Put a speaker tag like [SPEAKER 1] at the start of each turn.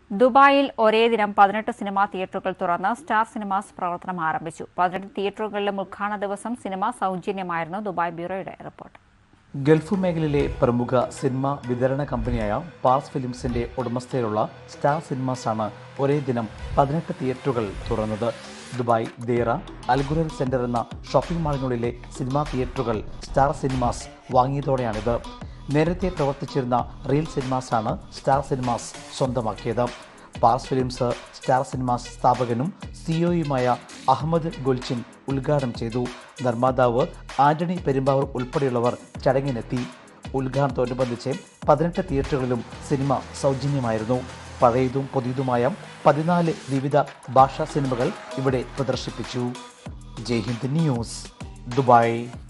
[SPEAKER 1] ദുബായിൽ ഒരേ ദിനം 18 സിനിമാ തിയേറ്ററുകൾ തുറന്ന് സ്റ്റാർ സിനിമാസ് പ്രവർത്തനം ആരംഭിച്ചു. 18 തിയേറ്ററുകളിലും ഉദ്ഘാടന ദിവസം സിനിമ സൗജന്യമായിരുന്നു. ദുബായ് ബ്യൂറോയുടെ റിപ്പോർട്ട്.
[SPEAKER 2] ഗൾഫ് മേഖലയിലെ പ്രമുഖ സിനിമ വിതരണ കമ്പനിയായ പാർസ് ഫിലിംസിന്റെ ഉടമസ്ഥയിലുള്ള സ്റ്റാർ സിനിമാസ് ആണ് ഒരേ ദിനം 18 തിയേറ്ററുകൾ തുറന്നത്. ദുബായ് ദേറ അൽഗുറൽ സെന്റർ എന്ന ഷോപ്പിംഗ് മാളിനുള്ളിലെ സിനിമാ തിയേറ്ററുകൾ സ്റ്റാർ സിനിമാസ് വാങ്ങിയതോടെയാണിത്. നേരത്തെ പ്രവർത്തിച്ചിരുന്ന റിയൽ സിനിമാസ് ആണ് സ്റ്റാർ സിനിമാസ് സ്വന്തമാക്കിയത്. പാർസ് ഫിലിംസ് സ്റ്റാർ സിനിമാസ് സ്ഥാപകനും സിഇഒയുമായ അഹമ്മദ് ഗുൽച്ചിൻ ഉദ്ഘാടനം ചെയ്തു. നിർമ്മാതാവ് ആന്റണി പെരുമ്പാവൂർ ഉൾപ്പെടെയുള്ളവർ ചടങ്ങിനെത്തി. ഉദ്ഘാടനത്തോടനുബന്ധിച്ച് 18 തിയേറ്ററുകളിലും സിനിമ സൗജന്യമായിരുന്നു. പഴയതും പുതിയതുമായ 14 വിവിധ ഭാഷാ സിനിമകൾ ഇവിടെ പ്രദർശിപ്പിച്ചു. Jaihind news, Dubai.